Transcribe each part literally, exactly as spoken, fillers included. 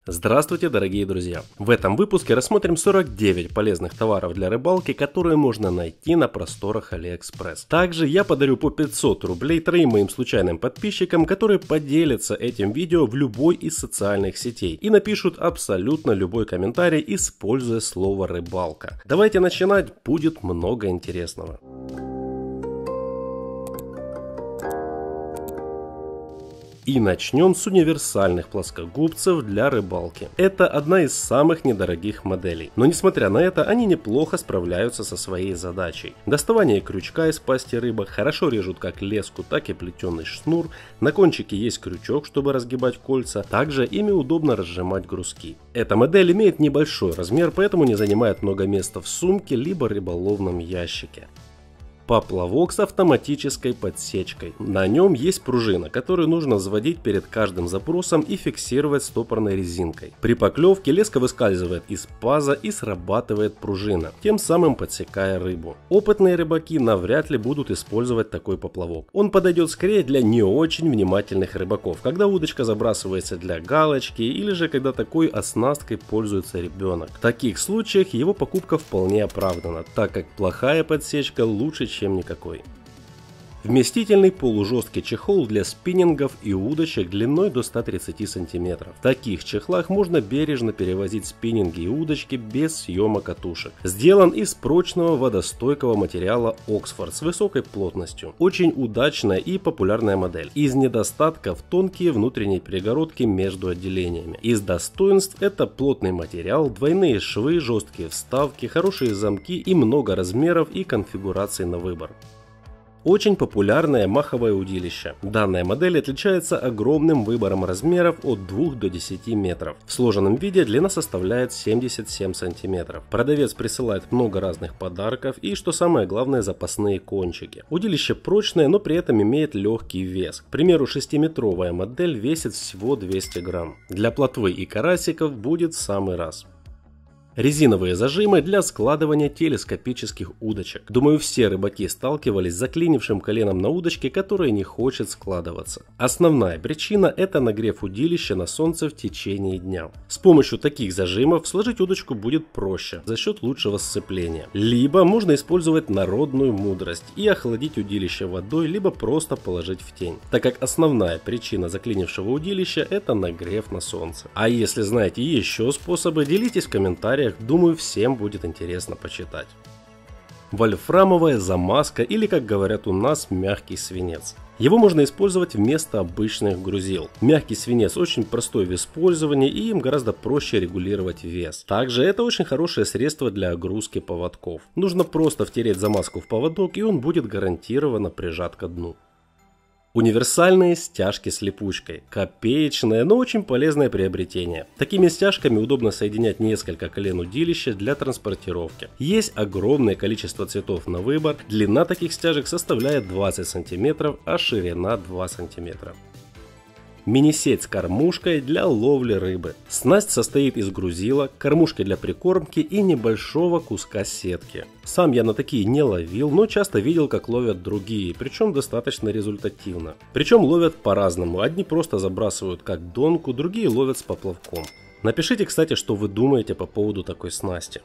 Здравствуйте, дорогие друзья! В этом выпуске рассмотрим сорок девять полезных товаров для рыбалки, которые можно найти на просторах AliExpress. Также я подарю по пятьсот рублей троим моим случайным подписчикам, которые поделятся этим видео в любой из социальных сетей и напишут абсолютно любой комментарий, используя слово «рыбалка». Давайте начинать, будет много интересного. И начнем с универсальных плоскогубцев для рыбалки. Это одна из самых недорогих моделей, но несмотря на это, они неплохо справляются со своей задачей. Доставание крючка из пасти рыбы, хорошо режут как леску, так и плетеный шнур, на кончике есть крючок, чтобы разгибать кольца, также ими удобно разжимать грузки. Эта модель имеет небольшой размер, поэтому не занимает много места в сумке либо рыболовном ящике. Поплавок с автоматической подсечкой. На нем есть пружина, которую нужно взводить перед каждым забросом и фиксировать стопорной резинкой. При поклевке леска выскальзывает из паза и срабатывает пружина, тем самым подсекая рыбу. Опытные рыбаки навряд ли будут использовать такой поплавок. Он подойдет скорее для не очень внимательных рыбаков, когда удочка забрасывается для галочки или же когда такой оснасткой пользуется ребенок. В таких случаях его покупка вполне оправдана, так как плохая подсечка лучше, чем никакой. Вместительный полужесткий чехол для спиннингов и удочек длиной до ста тридцати сантиметров. В таких чехлах можно бережно перевозить спиннинги и удочки без съема катушек. Сделан из прочного водостойкого материала Oxford с высокой плотностью. Очень удачная и популярная модель. Из недостатков тонкие внутренние перегородки между отделениями. Из достоинств это плотный материал, двойные швы, жесткие вставки, хорошие замки и много размеров и конфигураций на выбор. Очень популярное маховое удилище. Данная модель отличается огромным выбором размеров от двух до десяти метров. В сложенном виде длина составляет семьдесят семь сантиметров. Продавец присылает много разных подарков и, что самое главное, запасные кончики. Удилище прочное, но при этом имеет легкий вес. К примеру, шестиметровая модель весит всего двести грамм. Для плотвы и карасиков будет в самый раз. Резиновые зажимы для складывания телескопических удочек. Думаю, все рыбаки сталкивались с заклинившим коленом на удочке, которая не хочет складываться. Основная причина – это нагрев удилища на солнце в течение дня. С помощью таких зажимов сложить удочку будет проще за счет лучшего сцепления. Либо можно использовать народную мудрость и охладить удилище водой, либо просто положить в тень, так как основная причина заклинившего удилища – это нагрев на солнце. А если знаете еще способы, делитесь в комментариях. Думаю, всем будет интересно почитать. Вольфрамовая замазка или, как говорят у нас, мягкий свинец. Его можно использовать вместо обычных грузил. Мягкий свинец очень простой в использовании и им гораздо проще регулировать вес. Также это очень хорошее средство для огрузки поводков. Нужно просто втереть замазку в поводок, и он будет гарантированно прижат ко дну. Универсальные стяжки с липучкой. Копеечное, но очень полезное приобретение. Такими стяжками удобно соединять несколько колен удилища для транспортировки. Есть огромное количество цветов на выбор. Длина таких стяжек составляет двадцать сантиметров, а ширина два сантиметра. Мини-сеть с кормушкой для ловли рыбы. Снасть состоит из грузила, кормушки для прикормки и небольшого куска сетки. Сам я на такие не ловил, но часто видел, как ловят другие, причем достаточно результативно. Причем ловят по-разному, одни просто забрасывают как донку, другие ловят с поплавком. Напишите, кстати, что вы думаете по поводу такой снасти.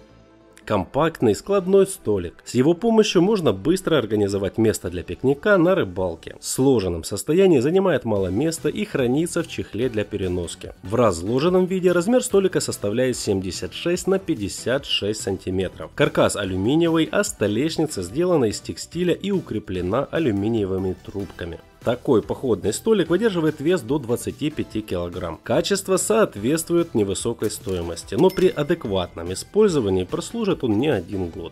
Компактный складной столик. С его помощью можно быстро организовать место для пикника на рыбалке. В сложенном состоянии занимает мало места и хранится в чехле для переноски. В разложенном виде размер столика составляет семьдесят шесть на пятьдесят шесть сантиметров. Каркас алюминиевый, а столешница сделана из текстиля и укреплена алюминиевыми трубками. Такой походный столик выдерживает вес до двадцати пяти килограмм. Качество соответствует невысокой стоимости, но при адекватном использовании прослужит он не один год.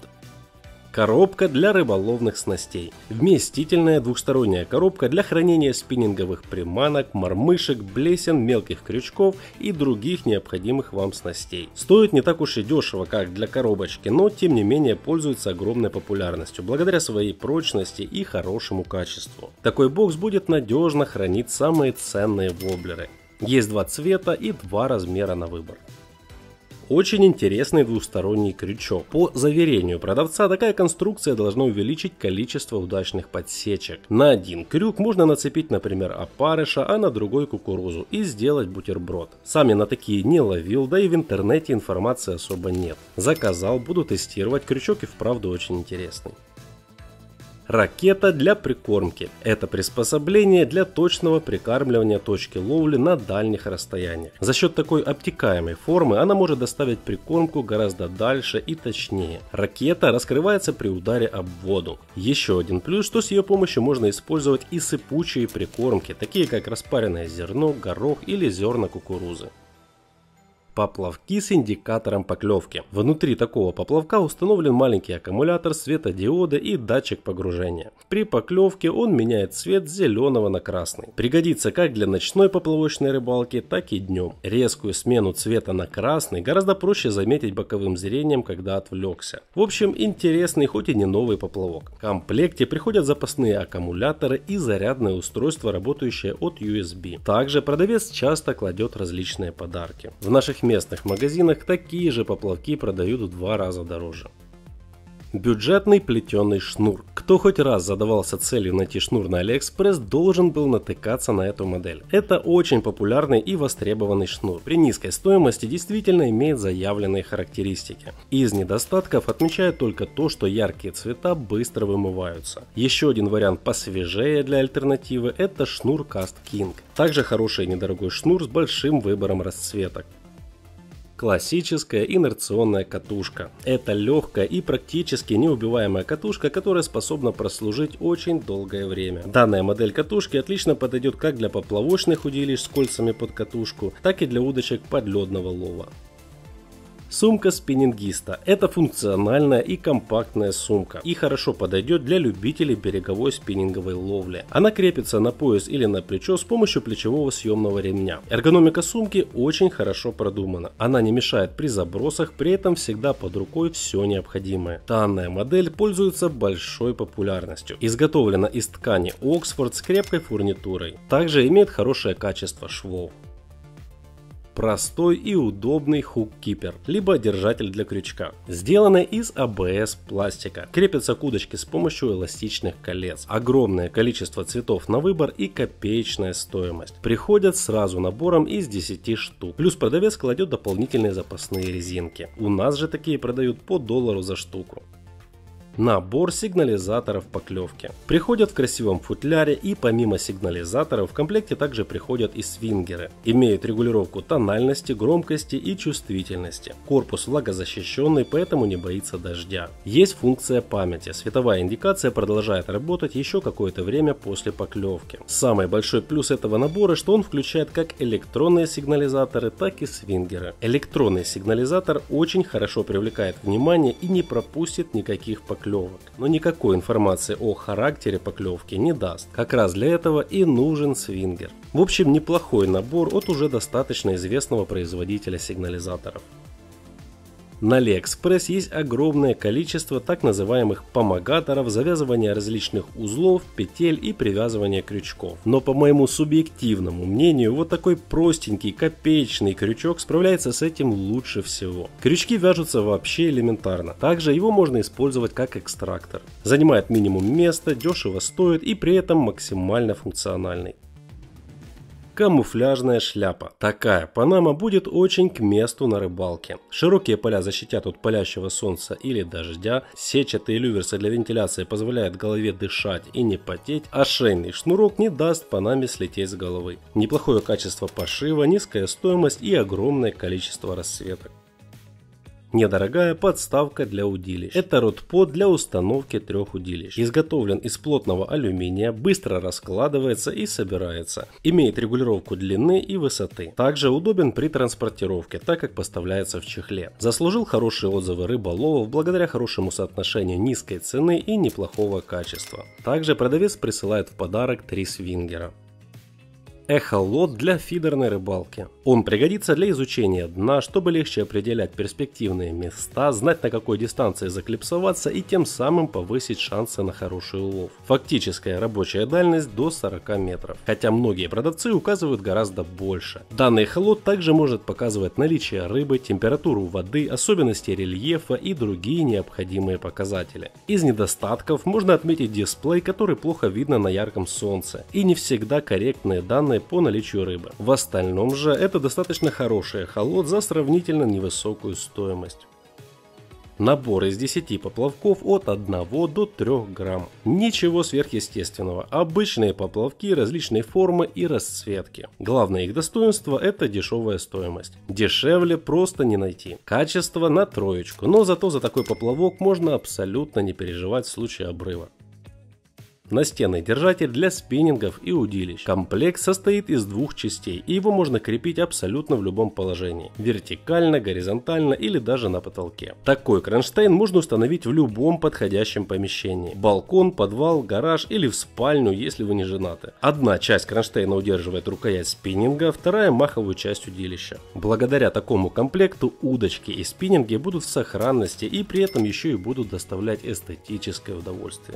Коробка для рыболовных снастей. Вместительная двухсторонняя коробка для хранения спиннинговых приманок, мормышек, блесен, мелких крючков и других необходимых вам снастей. Стоит не так уж и дешево, как для коробочки, но тем не менее пользуется огромной популярностью благодаря своей прочности и хорошему качеству. Такой бокс будет надежно хранить самые ценные воблеры. Есть два цвета и два размера на выбор. очень интересный двусторонний крючок. По заверению продавца, такая конструкция должна увеличить количество удачных подсечек. На один крюк можно нацепить, например, опарыша, а на другой кукурузу и сделать бутерброд. Сами на такие не ловил, да и в интернете информации особо нет. Заказал, буду тестировать, крючок и вправду очень интересный. Ракета для прикормки. Это приспособление для точного прикармливания точки ловли на дальних расстояниях. За счет такой обтекаемой формы она может доставить прикормку гораздо дальше и точнее. Ракета раскрывается при ударе об воду. Еще один плюс, что с ее помощью можно использовать и сыпучие прикормки, такие как распаренное зерно, горох или зерна кукурузы. Поплавки с индикатором поклевки. Внутри такого поплавка установлен маленький аккумулятор, светодиоды и датчик погружения. При поклевке он меняет цвет с зеленого на красный. Пригодится как для ночной поплавочной рыбалки, так и днем. Резкую смену цвета на красный гораздо проще заметить боковым зрением, когда отвлекся. В общем, интересный, хоть и не новый поплавок. В комплекте приходят запасные аккумуляторы и зарядное устройство, работающее от ю эс би. Также продавец часто кладет различные подарки. В наших В местных магазинах такие же поплавки продают в два раза дороже. Бюджетный плетеный шнур. Кто хоть раз задавался целью найти шнур на Алиэкспресс, должен был натыкаться на эту модель. Это очень популярный и востребованный шнур. При низкой стоимости действительно имеет заявленные характеристики. Из недостатков отмечаю только то, что яркие цвета быстро вымываются. Еще один вариант посвежее для альтернативы — это шнур Cast King. Также хороший и недорогой шнур с большим выбором расцветок. Классическая инерционная катушка. Это легкая и практически неубиваемая катушка, которая способна прослужить очень долгое время. Данная модель катушки отлично подойдет как для поплавочных удилищ с кольцами под катушку, так и для удочек подледного лова. Сумка спиннингиста. Это функциональная и компактная сумка и хорошо подойдет для любителей береговой спиннинговой ловли. Она крепится на пояс или на плечо с помощью плечевого съемного ремня. Эргономика сумки очень хорошо продумана. Она не мешает при забросах, при этом всегда под рукой все необходимое. Данная модель пользуется большой популярностью. Изготовлена из ткани Оксфорд с крепкой фурнитурой. Также имеет хорошее качество швов. Простой и удобный хук-кипер, либо держатель для крючка. Сделаны из а бэ эс пластика. Крепится к удочке с помощью эластичных колец. Огромное количество цветов на выбор и копеечная стоимость. Приходят сразу набором из десяти штук. Плюс продавец кладет дополнительные запасные резинки. У нас же такие продают по доллару за штуку. Набор сигнализаторов поклевки. Приходят в красивом футляре, и помимо сигнализаторов в комплекте также приходят и свингеры. Имеют регулировку тональности, громкости и чувствительности. Корпус влагозащищенный, поэтому не боится дождя. Есть функция памяти. Световая индикация продолжает работать еще какое-то время после поклевки. Самый большой плюс этого набора, что он включает как электронные сигнализаторы, так и свингеры. Электронный сигнализатор очень хорошо привлекает внимание и не пропустит никаких поклевок. Но никакой информации о характере поклевки не даст. Как раз для этого и нужен свингер. В общем, неплохой набор от уже достаточно известного производителя сигнализаторов. На Алиэкспресс есть огромное количество так называемых помогаторов, завязывания различных узлов, петель и привязывания крючков. Но по моему субъективному мнению, вот такой простенький копеечный крючок справляется с этим лучше всего. Крючки вяжутся вообще элементарно. Также его можно использовать как экстрактор. Занимает минимум места, дешево стоит и при этом максимально функциональный. Камуфляжная шляпа. Такая панама будет очень к месту на рыбалке. Широкие поля защитят от палящего солнца или дождя, сетчатые люверсы для вентиляции позволяют голове дышать и не потеть, а шейный шнурок не даст панаме слететь с головы. Неплохое качество пошива, низкая стоимость и огромное количество расцветок. Недорогая подставка для удилищ. Это ротпод для установки трех удилищ. Изготовлен из плотного алюминия, быстро раскладывается и собирается. Имеет регулировку длины и высоты. Также удобен при транспортировке, так как поставляется в чехле. Заслужил хорошие отзывы рыболовов благодаря хорошему соотношению низкой цены и неплохого качества. Также продавец присылает в подарок три свингера. Эхолот для фидерной рыбалки. Он пригодится для изучения дна, чтобы легче определять перспективные места, знать, на какой дистанции заклипсоваться и тем самым повысить шансы на хороший улов. Фактическая рабочая дальность до сорока метров, хотя многие продавцы указывают гораздо больше. Данный эхолот также может показывать наличие рыбы, температуру воды, особенности рельефа и другие необходимые показатели. Из недостатков можно отметить дисплей, который плохо видно на ярком солнце, и не всегда корректные данные по наличию рыбы. В остальном же это достаточно хороший эхолот за сравнительно невысокую стоимость. Набор из десяти поплавков от одного до трёх грамм. Ничего сверхъестественного. Обычные поплавки различной формы и расцветки. Главное их достоинство — это дешевая стоимость. Дешевле просто не найти. Качество на троечку, но зато за такой поплавок можно абсолютно не переживать в случае обрыва. Настенный держатель для спиннингов и удилищ. Комплект состоит из двух частей, и его можно крепить абсолютно в любом положении. Вертикально, горизонтально или даже на потолке. Такой кронштейн можно установить в любом подходящем помещении. Балкон, подвал, гараж или в спальню, если вы не женаты. Одна часть кронштейна удерживает рукоять спиннинга, вторая маховую часть удилища. Благодаря такому комплекту удочки и спиннинги будут в сохранности и при этом еще и будут доставлять эстетическое удовольствие.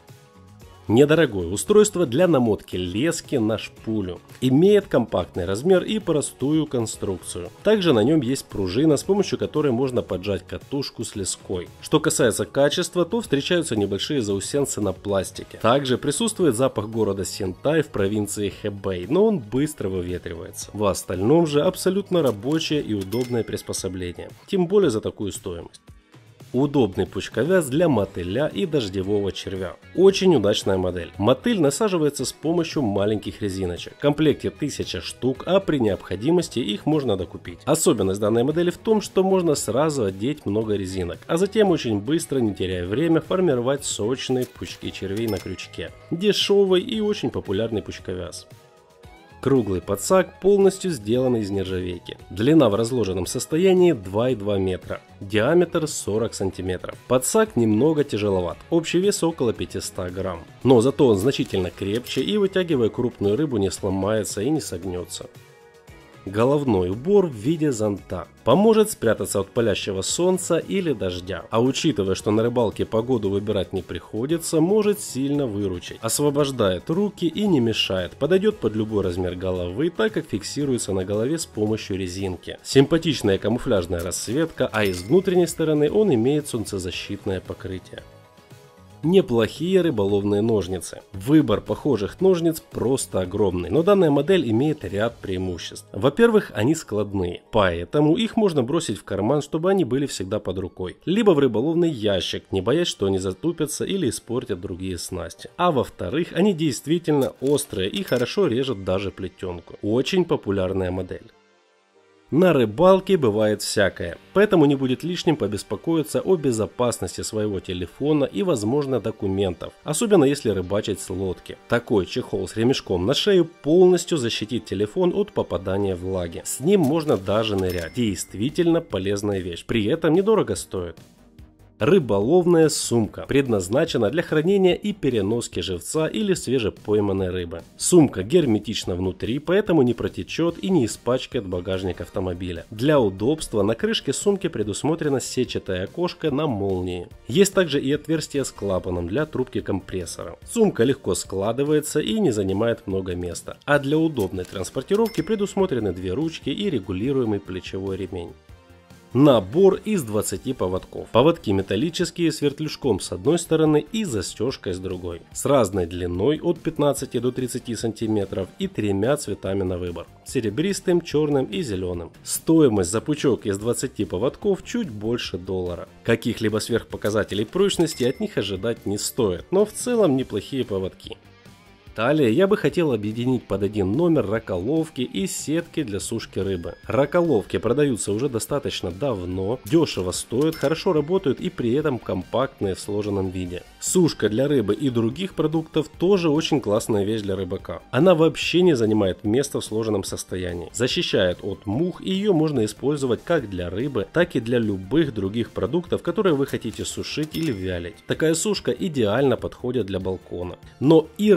Недорогое устройство для намотки лески на шпулю. Имеет компактный размер и простую конструкцию. Также на нем есть пружина, с помощью которой можно поджать катушку с леской. Что касается качества, то встречаются небольшие заусенцы на пластике. Также присутствует запах города Синтай в провинции Хэбэй, но он быстро выветривается. В остальном же абсолютно рабочее и удобное приспособление. Тем более за такую стоимость. Удобный пучковяз для мотыля и дождевого червя. Очень удачная модель. Мотыль насаживается с помощью маленьких резиночек. В комплекте тысяча штук, а при необходимости их можно докупить. Особенность данной модели в том, что можно сразу одеть много резинок, а затем очень быстро, не теряя время, формировать сочные пучки червей на крючке. Дешевый и очень популярный пучковяз. Круглый подсак, полностью сделанный из нержавейки. Длина в разложенном состоянии два и два метра. Диаметр сорок сантиметров. Подсак немного тяжеловат. Общий вес около пятисот грамм. Но зато он значительно крепче и, вытягивая крупную рыбу, не сломается и не согнется. Головной убор в виде зонта. Поможет спрятаться от палящего солнца или дождя. А учитывая, что на рыбалке погоду выбирать не приходится, может сильно выручить. Освобождает руки и не мешает. Подойдет под любой размер головы, так как фиксируется на голове с помощью резинки. Симпатичная камуфляжная расцветка, а из внутренней стороны он имеет солнцезащитное покрытие. Неплохие рыболовные ножницы. Выбор похожих ножниц просто огромный, но данная модель имеет ряд преимуществ. Во-первых, они складные, поэтому их можно бросить в карман, чтобы они были всегда под рукой. Либо в рыболовный ящик, не боясь, что они затупятся или испортят другие снасти. А во-вторых, они действительно острые и хорошо режут даже плетенку. Очень популярная модель. На рыбалке бывает всякое, поэтому не будет лишним побеспокоиться о безопасности своего телефона и, возможно, документов, особенно если рыбачить с лодки. Такой чехол с ремешком на шею полностью защитит телефон от попадания влаги. С ним можно даже нырять. Действительно полезная вещь, при этом недорого стоит. Рыболовная сумка предназначена для хранения и переноски живца или свежепойманной рыбы. Сумка герметична внутри, поэтому не протечет и не испачкает багажник автомобиля. Для удобства на крышке сумки предусмотрено сетчатое окошко на молнии. Есть также и отверстие с клапаном для трубки компрессора. Сумка легко складывается и не занимает много места. А для удобной транспортировки предусмотрены две ручки и регулируемый плечевой ремень. Набор из двадцати поводков. Поводки металлические с вертлюжком с одной стороны и застежкой с другой. С разной длиной от пятнадцати до тридцати сантиметров и тремя цветами на выбор. Серебристым, черным и зеленым. Стоимость за пучок из двадцати поводков чуть больше доллара. Каких-либо сверхпоказателей прочности от них ожидать не стоит, но в целом неплохие поводки. Далее я бы хотел объединить под один номер раколовки и сетки для сушки рыбы. Раколовки продаются уже достаточно давно, дешево стоят, хорошо работают и при этом компактные в сложенном виде. Сушка для рыбы и других продуктов тоже очень классная вещь для рыбака. Она вообще не занимает места в сложенном состоянии. Защищает от мух, и ее можно использовать как для рыбы, так и для любых других продуктов, которые вы хотите сушить или вялить. Такая сушка идеально подходит для балкона. Но и раколовка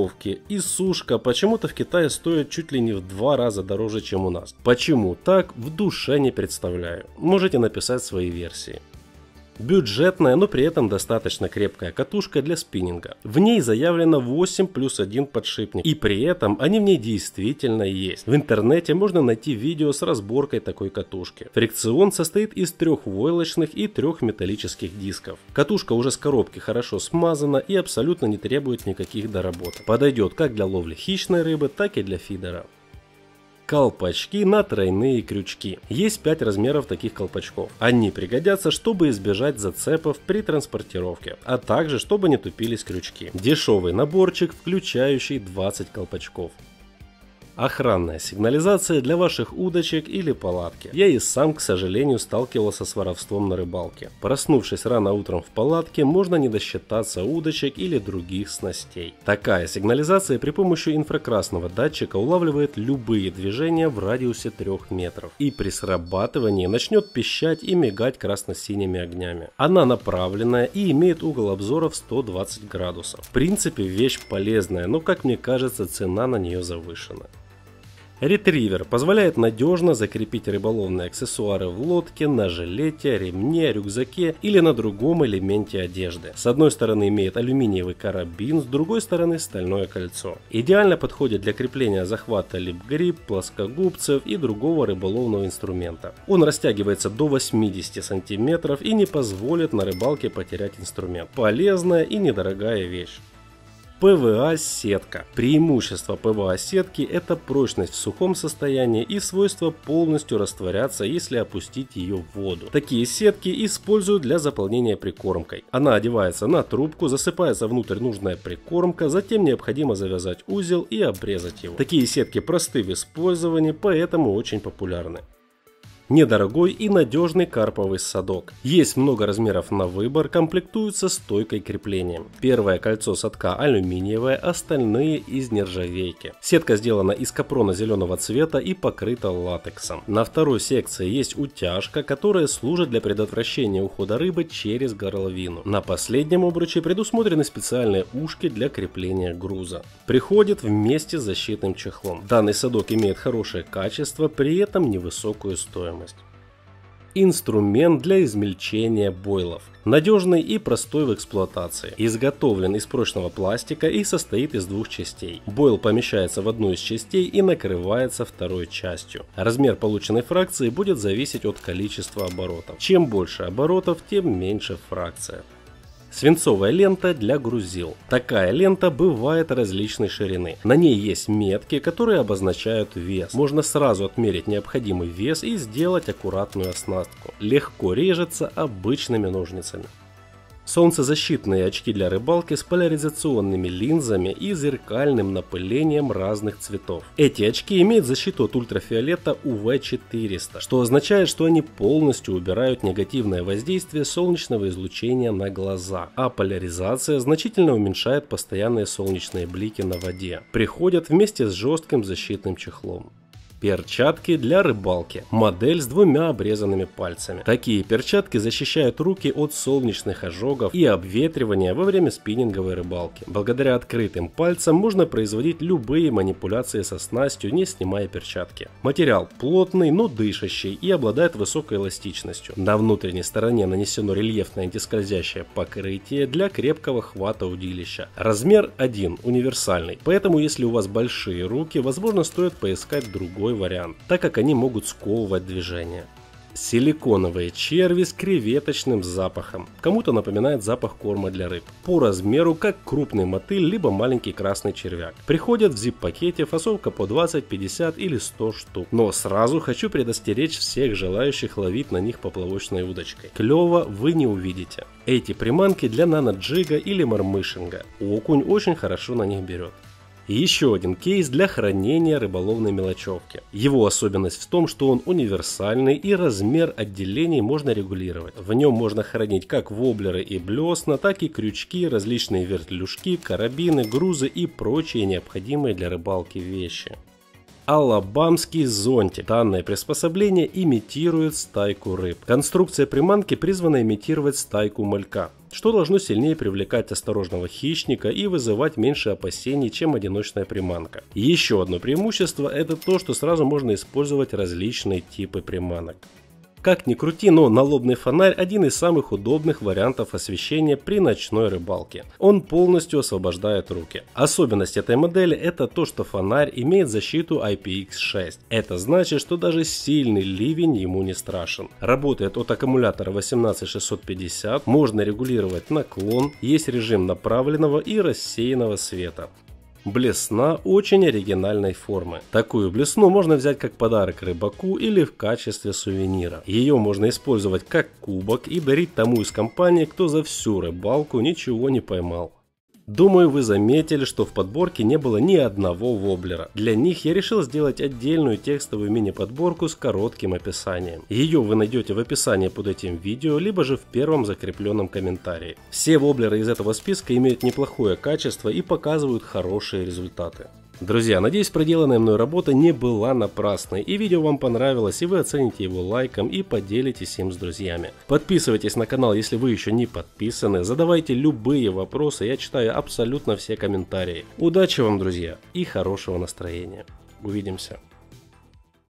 веревки и сушка почему-то в Китае стоят чуть ли не в два раза дороже, чем у нас. Почему так, в душе не представляю. Можете написать свои версии. Бюджетная, но при этом достаточно крепкая катушка для спиннинга. В ней заявлено восемь плюс один подшипник, и при этом они в ней действительно есть. В интернете можно найти видео с разборкой такой катушки. Фрикцион состоит из трех войлочных и трех металлических дисков. Катушка уже с коробки хорошо смазана и абсолютно не требует никаких доработок. Подойдет как для ловли хищной рыбы, так и для фидера. Колпачки на тройные крючки. Есть пять размеров таких колпачков. Они пригодятся, чтобы избежать зацепов при транспортировке, а также чтобы не тупились крючки. Дешевый наборчик, включающий двадцать колпачков. Охранная сигнализация для ваших удочек или палатки. Я и сам, к сожалению, сталкивался с воровством на рыбалке. Проснувшись рано утром в палатке, можно не досчитаться удочек или других снастей. Такая сигнализация при помощи инфракрасного датчика улавливает любые движения в радиусе трёх метров. И при срабатывании начнет пищать и мигать красно-синими огнями. Она направленная и имеет угол обзора в сто двадцать градусов. В принципе, вещь полезная, но, как мне кажется, цена на нее завышена. Ретривер позволяет надежно закрепить рыболовные аксессуары в лодке, на жилете, ремне, рюкзаке или на другом элементе одежды. С одной стороны имеет алюминиевый карабин, с другой стороны стальное кольцо. Идеально подходит для крепления захвата лип-гриб, плоскогубцев и другого рыболовного инструмента. Он растягивается до восьмидесяти сантиметров и не позволит на рыбалке потерять инструмент. Полезная и недорогая вещь. ПВА-сетка. Преимущество ПВА-сетки – это прочность в сухом состоянии и свойство полностью растворяться, если опустить ее в воду. Такие сетки используют для заполнения прикормкой. Она одевается на трубку, засыпается внутрь нужная прикормка, затем необходимо завязать узел и обрезать его. Такие сетки просты в использовании, поэтому очень популярны. Недорогой и надежный карповый садок. Есть много размеров на выбор, комплектуются стойкой креплением. Первое кольцо садка алюминиевое, остальные из нержавейки. Сетка сделана из капрона зеленого цвета и покрыта латексом. На второй секции есть утяжка, которая служит для предотвращения ухода рыбы через горловину. На последнем обруче предусмотрены специальные ушки для крепления груза. Приходит вместе с защитным чехлом. Данный садок имеет хорошее качество, при этом невысокую стоимость. Инструмент для измельчения бойлов. Надежный и простой в эксплуатации. Изготовлен из прочного пластика и состоит из двух частей. Бойл помещается в одну из частей и накрывается второй частью. Размер полученной фракции будет зависеть от количества оборотов. Чем больше оборотов, тем меньше фракция. Свинцовая лента для грузил. Такая лента бывает различной ширины. На ней есть метки, которые обозначают вес. Можно сразу отмерить необходимый вес и сделать аккуратную оснастку. Легко режется обычными ножницами. Солнцезащитные очки для рыбалки с поляризационными линзами и зеркальным напылением разных цветов. Эти очки имеют защиту от ультрафиолета У В четыреста, что означает, что они полностью убирают негативное воздействие солнечного излучения на глаза, а поляризация значительно уменьшает постоянные солнечные блики на воде. Приходят вместе с жестким защитным чехлом. Перчатки для рыбалки. Модель с двумя обрезанными пальцами. Такие перчатки защищают руки от солнечных ожогов и обветривания во время спиннинговой рыбалки. Благодаря открытым пальцам можно производить любые манипуляции со снастью, не снимая перчатки. Материал плотный, но дышащий и обладает высокой эластичностью. На внутренней стороне нанесено рельефное антискользящее покрытие для крепкого хвата удилища. Размер один, универсальный, поэтому если у вас большие руки, возможно, стоит поискать другой вариант, так как они могут сковывать движение. Силиконовые черви с креветочным запахом. Кому-то напоминает запах корма для рыб. По размеру как крупный мотыль, либо маленький красный червяк. Приходят в зип-пакете, фасовка по двадцать, пятьдесят или сто штук. Но сразу хочу предостеречь всех желающих ловить на них поплавочной удочкой. Клёва вы не увидите. Эти приманки для наноджига или мормышинга. Окунь очень хорошо на них берет. И еще один кейс для хранения рыболовной мелочевки. Его особенность в том, что он универсальный и размер отделений можно регулировать. В нем можно хранить как воблеры и блесна, так и крючки, различные вертлюжки, карабины, грузы и прочие необходимые для рыбалки вещи. Алабамский зонтик. Данное приспособление имитирует стайку рыб. Конструкция приманки призвана имитировать стайку малька, что должно сильнее привлекать осторожного хищника и вызывать меньше опасений, чем одиночная приманка. Еще одно преимущество — это то, что сразу можно использовать различные типы приманок. Как ни крути, но налобный фонарь – один из самых удобных вариантов освещения при ночной рыбалке. Он полностью освобождает руки. Особенность этой модели – это то, что фонарь имеет защиту ай пи икс шесть. Это значит, что даже сильный ливень ему не страшен. Работает от аккумулятора восемнадцать шестьсот пятьдесят, можно регулировать наклон, есть режим направленного и рассеянного света. Блесна очень оригинальной формы. Такую блесну можно взять как подарок рыбаку или в качестве сувенира. Ее можно использовать как кубок и дарить тому из компании, кто за всю рыбалку ничего не поймал. Думаю, вы заметили, что в подборке не было ни одного воблера. Для них я решил сделать отдельную текстовую мини-подборку с коротким описанием. Ее вы найдете в описании под этим видео, либо же в первом закрепленном комментарии. Все воблеры из этого списка имеют неплохое качество и показывают хорошие результаты. Друзья, надеюсь, проделанная мной работа не была напрасной, и видео вам понравилось, и вы оцените его лайком и поделитесь им с друзьями. Подписывайтесь на канал, если вы еще не подписаны, задавайте любые вопросы, я читаю абсолютно все комментарии. Удачи вам, друзья, и хорошего настроения. Увидимся.